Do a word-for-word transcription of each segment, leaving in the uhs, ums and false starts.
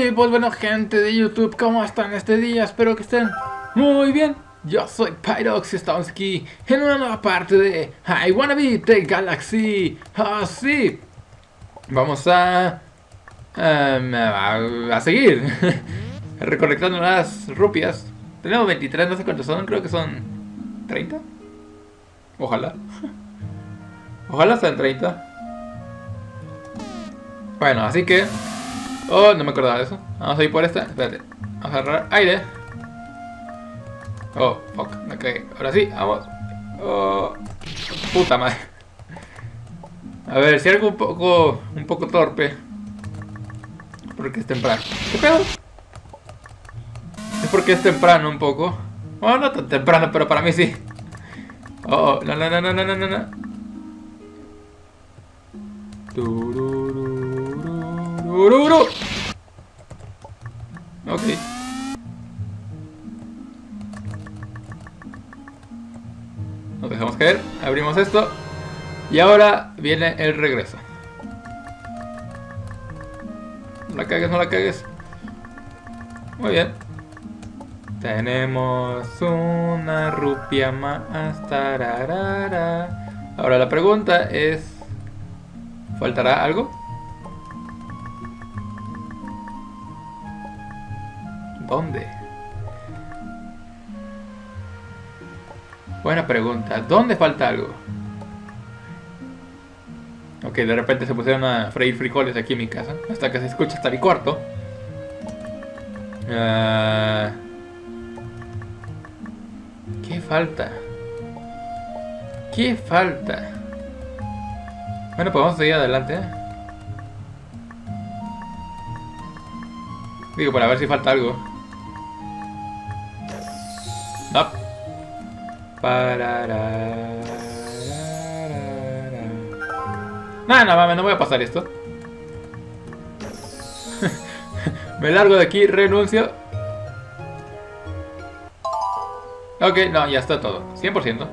Y pues bueno, gente de YouTube, ¿cómo están este día? Espero que estén muy bien. Yo soy Pyrox y estamos aquí en una nueva parte de I Wanna Be the Galaxy. Así vamos a, um, a, a seguir recolectando las rupias. Tenemos veintitrés, no sé cuántos son, creo que son treinta. Ojalá. Ojalá sean treinta. Bueno, así que... Oh, no me acordaba de eso. Vamos a ir por esta. Espérate. Vamos a agarrar aire. Oh, fuck. Me caí. Ahora sí, vamos. Oh, puta madre. A ver, si algo un poco... Un poco torpe. Porque es temprano. ¿Qué pedo? Es porque es temprano un poco. Bueno, no tan temprano, pero para mí sí. Oh, no, no, no, no, no, no, no. Tururururururu. Ok. Nos dejamos caer. Abrimos esto. Y ahora viene el regreso. No la cagues, no la cagues. Muy bien. Tenemos una rupia más. Tararara. Ahora la pregunta es... ¿faltará algo? ¿Dónde? Buena pregunta. ¿Dónde falta algo? Ok, de repente se pusieron a freír frijoles aquí en mi casa. Hasta que se escucha hasta mi cuarto. Uh, ¿Qué falta? ¿Qué falta? Bueno, pues vamos a seguir adelante. Digo, para ver si falta algo. No. No, no mames, no voy a pasar esto. Me largo de aquí, renuncio. Ok, no, ya está todo. cien por ciento.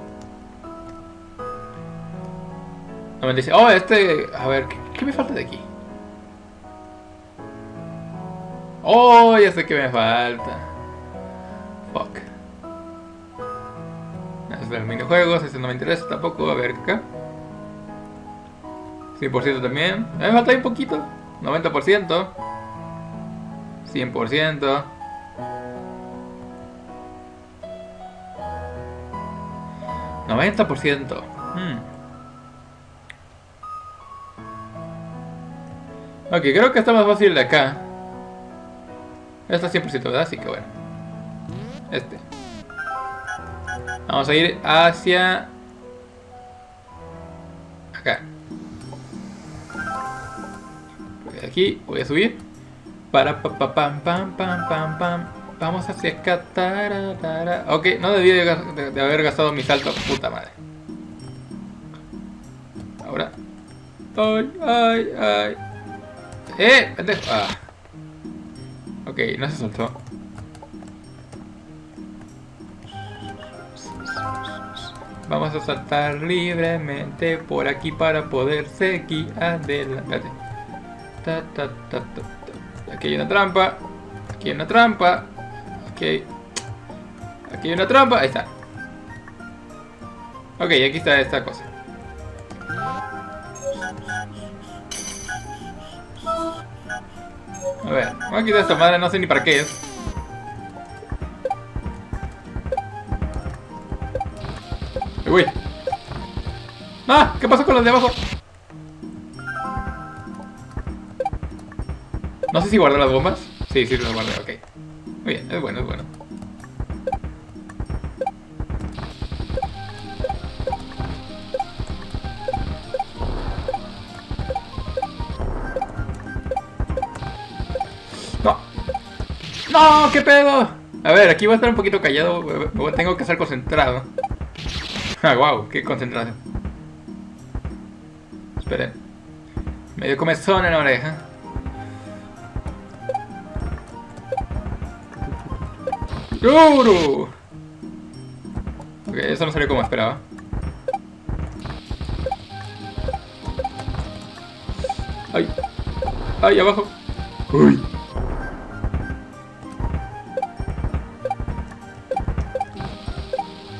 No me dice, oh, este... A ver, ¿qué, qué me falta de aquí? Oh, ya sé que me falta. Fuck. Es ver minijuegos, este no me interesa tampoco. A ver, acá cien por ciento también. Me falta ahí un poquito. noventa por ciento. cien por ciento. noventa por ciento. Hmm. Ok, creo que está más fácil de acá. Está cien por ciento, ¿verdad? Así que bueno. Este. Vamos a ir hacia... acá. De aquí voy a subir. Para pa pa pam pam pam pam pam. Vamos hacia acá. Tara, tara. Ok, no debí de, de, de haber gastado mi salto. Puta madre. Ahora. Ay, ay, ay. ¡Eh! ¡Pendejo! Ah. Ok, no se soltó. Vamos a saltar libremente por aquí para poder seguir adelante. Ta, ta, ta, ta, ta. Aquí hay una trampa. Aquí hay una trampa. Aquí hay... Aquí hay una trampa. Ahí está. Ok, aquí está esta cosa. A ver, vamos a quitar esta madre, no sé ni para qué es. Uy. ¡Ah! ¿Qué pasó con los de abajo? No sé si guardé las bombas. Sí, sí, las guardé, ok. Muy bien, es bueno, es bueno. ¡No! ¡No! ¿Qué pedo? A ver, aquí voy a estar un poquito callado. Tengo que estar concentrado. Ah, wow, qué concentración. Esperen. Me dio comezón en la oreja. ¡Duro! Ok, eso no salió como esperaba. ¡Ay! ¡Ay, abajo! ¡Uy!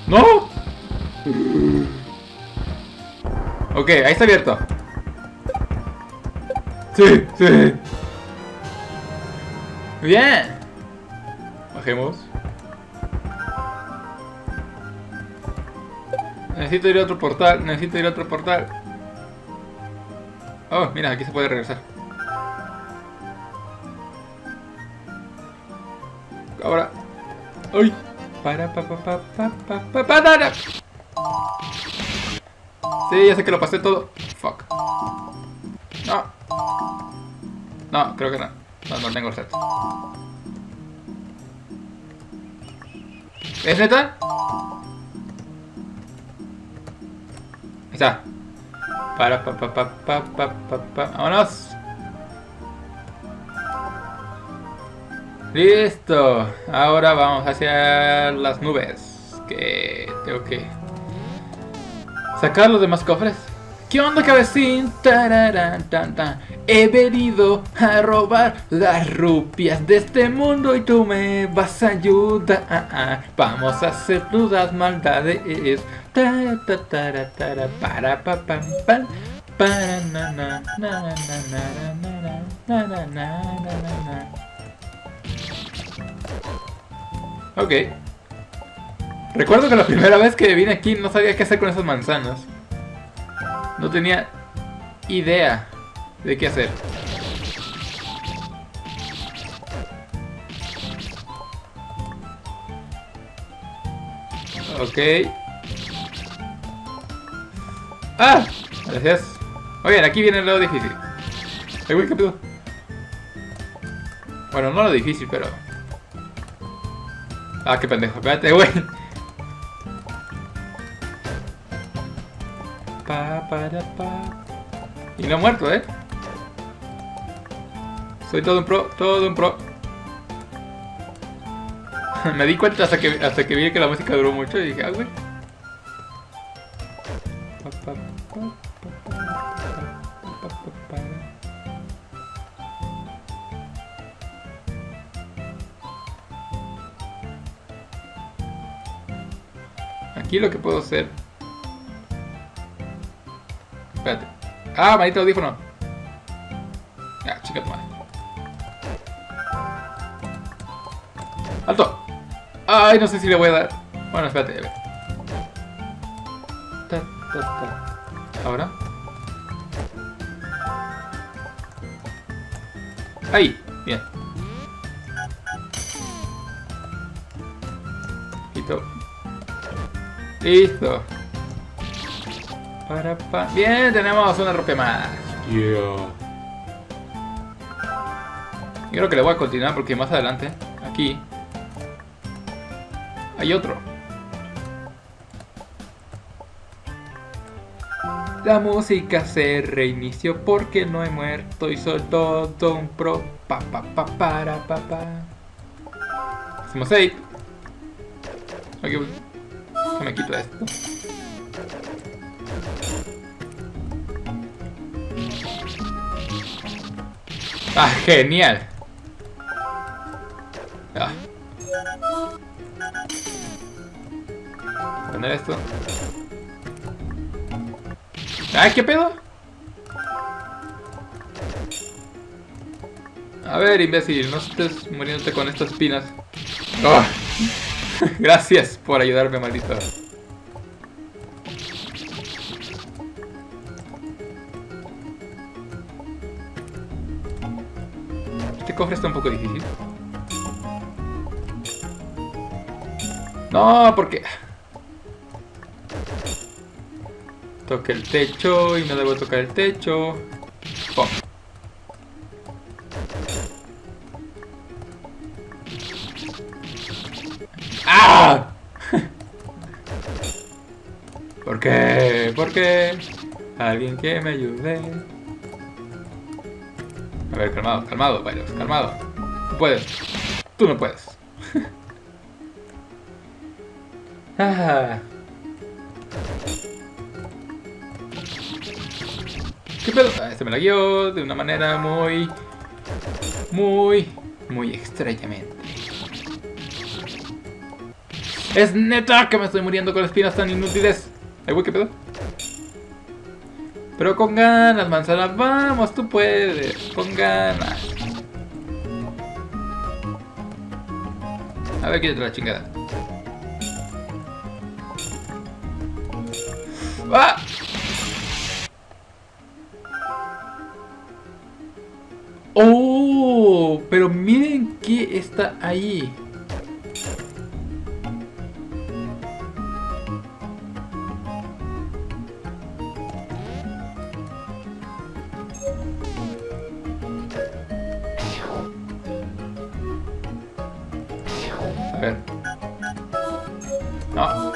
¡No! Ok, ahí está abierto. Sí, sí. Bien. Bajemos. Necesito ir a otro portal. Necesito ir a otro portal. Oh, mira, aquí se puede regresar. Ahora. ¡Uy! Para, pa, pa, pa, pa, pa, pa, pa, para. Sí, ya sé que lo pasé todo. Fuck. No. No, creo que no. No, no tengo set. ¿Es neta? Ahí está. Para, pa, pa, pa, pa, pa, pa, pa. ¡Vámonos! Listo. Ahora vamos hacia las nubes. Que tengo que sacar los demás cofres. ¿Qué onda, cabecín? Tararán, tan, tan. He venido a robar las rupias de este mundo y tú me vas a ayudar. Vamos a hacer dudas maldades. Tara, tara, tara, para, pa, pam, pam. Para, na, na, na, na, na, na, na, na, na, na, na. Ok. Recuerdo que la primera vez que vine aquí no sabía qué hacer con esas manzanas. No tenía idea de qué hacer. Ok. ¡Ah! Gracias. Oigan, aquí viene lo difícil. Ay, güey, ¿qué pedo? Bueno, no lo difícil, pero... Ah, qué pendejo. Espérate, güey. Pa, para, pa. Y no he muerto, ¿eh? Soy todo un pro, todo un pro. Me di cuenta hasta que, hasta que vi que la música duró mucho y dije, ah, güey. Aquí lo que puedo hacer... Espérate. Ah, maldito audífono. Ah, chica tu madre. ¡Alto! Ay, no sé si le voy a dar. Bueno, espérate, a ver. Ta, ta, ta. Ahora. Ahí, bien. Listo. Listo. Para, pa. Bien, tenemos una rupia más. Yeah. Yo creo que le voy a continuar porque más adelante, aquí, hay otro. La música se reinició porque no he muerto y soy todo un pro. Pa, pa, pa, para, pa, pa. Hacemos save. Aquí, que me quito esto. Ah, genial. Ah. Poner esto. Ay, ¿qué pedo? A ver, imbécil, no estés muriéndote con estas espinas. Oh. Gracias por ayudarme, maldito. Este cofre está un poco difícil. No, porque... Toque el techo y no debo tocar el techo. Oh. ¡Ah! ¿Por qué? ¿Por qué? Alguien que me ayude. A ver, calmado, calmado, Pyrox, calmado. Tú puedes. Tú no puedes. Ah. ¿Qué pedo? Ah, este me la guió de una manera muy... Muy... Muy extrañamente. Es neta que me estoy muriendo con espinas tan inútiles. Ay, güey, ¿qué pedo? Pero con ganas, manzana. Vamos, tú puedes. Con ganas. A ver, quítate la chingada. ¡Ah! ¡Oh! Pero miren qué está ahí. A ver. No.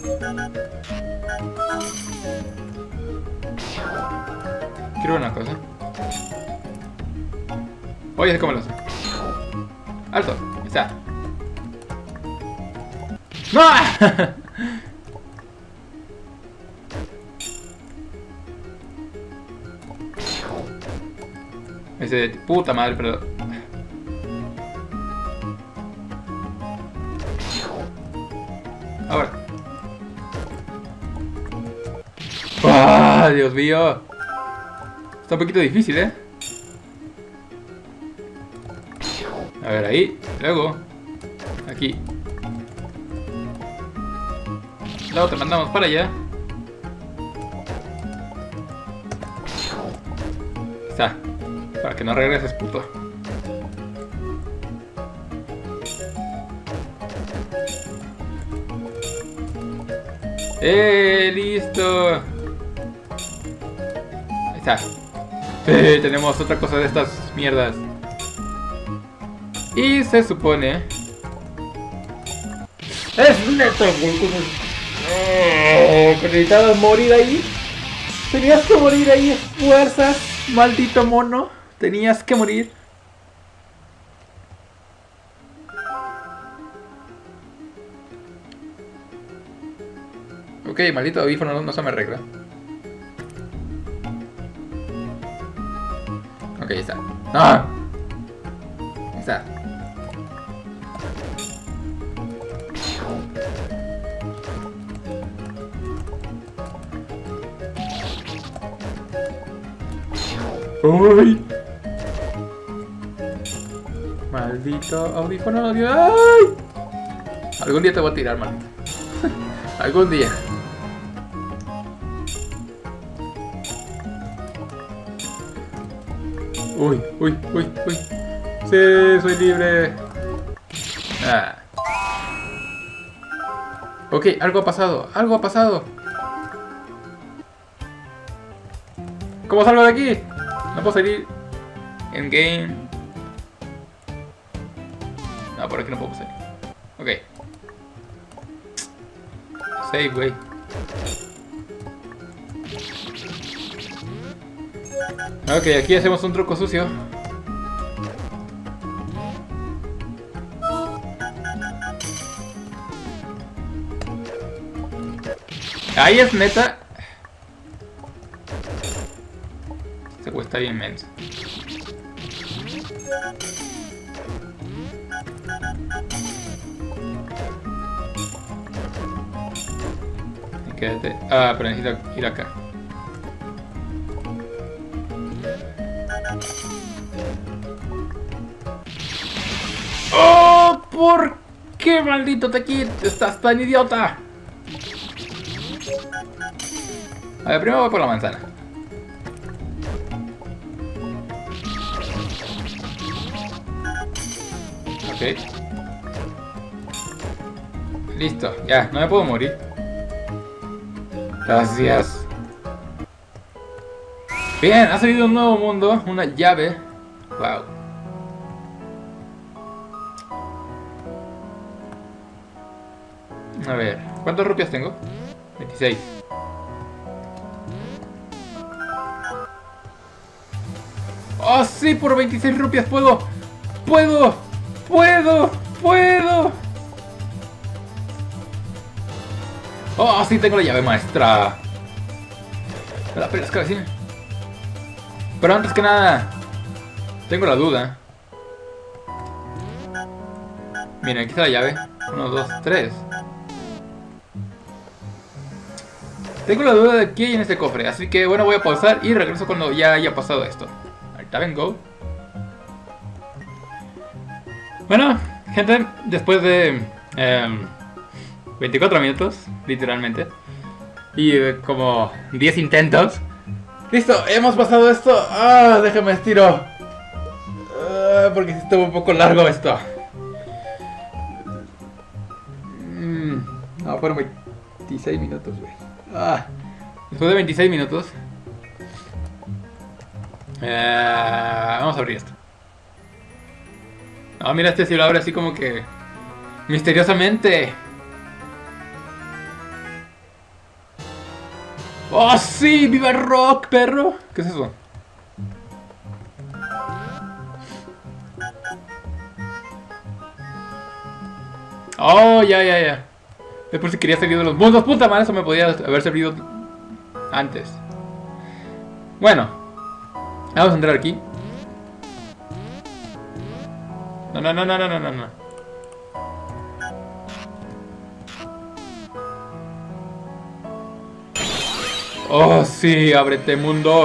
Quiero una cosa. Oye, ¿cómo lo hace? Alto. Ahí está. ¡No! Ese puta madre, pero... Ahora. ¡Ah, Dios mío! Está un poquito difícil, ¿eh? A ver, ahí. Luego. Aquí. Luego te mandamos para allá. Está. Para que no regreses, puto. ¡Eh! ¡Listo! Ahí está. Sí, tenemos otra cosa de estas mierdas. Y se supone... ¡Es neto, güey! Oh, necesitabas morir ahí. Tenías que morir ahí, fuerzas, maldito mono. Tenías que morir. Ok, maldito audífono, no, no se me arregla. Ok, ahí está. ¡Ah! Ahí está. ¡Uy! Maldito audífono. ¡Ay! Algún día te voy a tirar, maldito. Algún día. Uy, uy, uy, uy. Sí, soy libre. Ah. Ok, algo ha pasado. Algo ha pasado. ¿Cómo salgo de aquí? No puedo salir. En game. No, por aquí no puedo salir. Ok. Save, güey. Ok, aquí hacemos un truco sucio. Ahí es neta. Este güey está bien menso. Quédate. Ah, pero necesito ir acá. ¡Oh! ¿Por qué, maldito Tequit? ¡Estás tan idiota! A ver, primero voy por la manzana. Ok. Listo, ya, no me puedo morir. Gracias. Bien, ha salido un nuevo mundo, una llave. Wow. A ver, ¿cuántas rupias tengo? veintiséis. ¡Oh, sí! Por veintiséis rupias puedo. ¡Puedo! ¡Puedo! ¡Puedo! ¡Oh, sí! Tengo la llave maestra. Me la pelas, cara, sí. Pero antes que nada, tengo la duda. Miren, aquí está la llave. Uno, dos, tres. Tengo la duda de qué hay en este cofre, así que bueno, voy a pausar y regreso cuando ya haya pasado esto. Ahorita vengo. Bueno, gente, después de eh, veinticuatro minutos, literalmente, y eh, como diez intentos. Listo, hemos pasado esto. Ah, déjame estiro. Ah, porque estuvo un poco largo esto. Mm, no, fueron veintiséis minutos, güey. Ah, después de veintiséis minutos. Eh, vamos a abrir esto. No, mira, este sí lo abre así como que misteriosamente. ¡Oh, sí! ¡Viva el rock, perro! ¿Qué es eso? Oh, ya, ya, ya. Es por si quería salir de los mundos. Puta madre, eso me podía haber servido antes. Bueno, vamos a entrar aquí. No, no, no, no, no, no, no. Oh, sí, ábrete, mundo.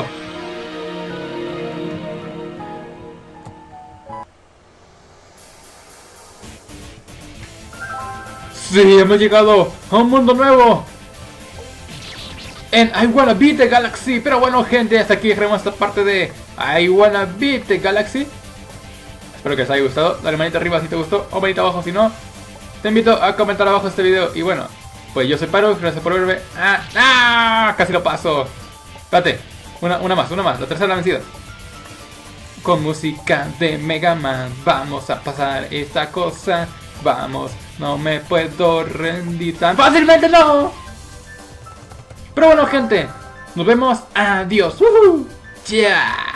Sí, hemos llegado a un mundo nuevo en I Wanna Beat the Galaxy. Pero bueno, gente, hasta aquí dejamos esta parte de I Wanna Beat the Galaxy. Espero que les haya gustado. Dale manita arriba si te gustó o manita abajo si no. Te invito a comentar abajo este video. Y bueno, pues yo soy Pyrox, gracias por verme. ¡Ah! ¡Ah! Casi lo paso. Espérate, una, una más, una más, la tercera la vencida. Con música de Mega Man vamos a pasar esta cosa. Vamos, no me puedo rendir tan fácilmente, no. Pero bueno, gente, nos vemos. Adiós. ¡Uh-huh! ¡Ya!